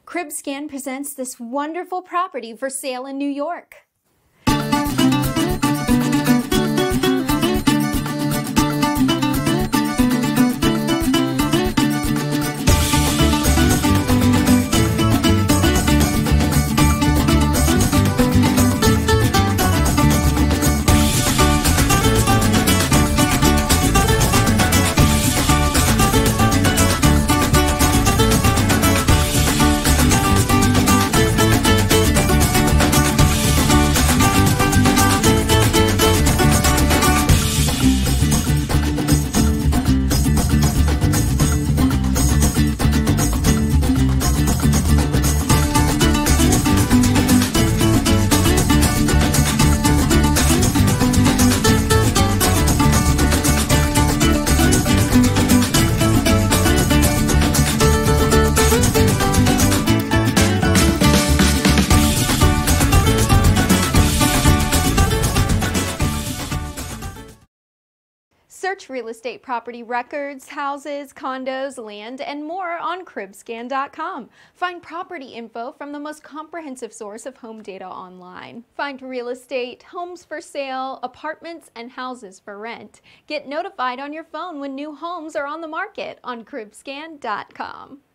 Cribscan presents this wonderful property for sale in New York. Search real estate property records, houses, condos, land, and more on Cribscan.com. Find property info from the most comprehensive source of home data online. Find real estate, homes for sale, apartments, and houses for rent. Get notified on your phone when new homes are on the market on Cribscan.com.